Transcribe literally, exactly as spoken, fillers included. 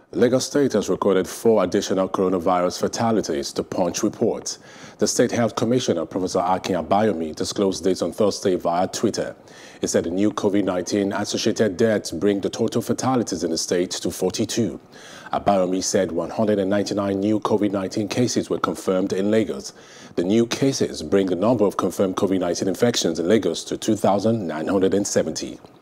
Lagos State has recorded four additional coronavirus fatalities to Punch reports. The State Health Commissioner, Prof Akin Abayomi, disclosed this on Thursday via Twitter. He said the new COVID nineteen associated deaths bring the total fatalities in the state to forty-two. Abayomi said one hundred ninety-nine new COVID nineteen cases were confirmed in Lagos. The new cases bring the number of confirmed COVID nineteen infections in Lagos to two thousand nine hundred seventy.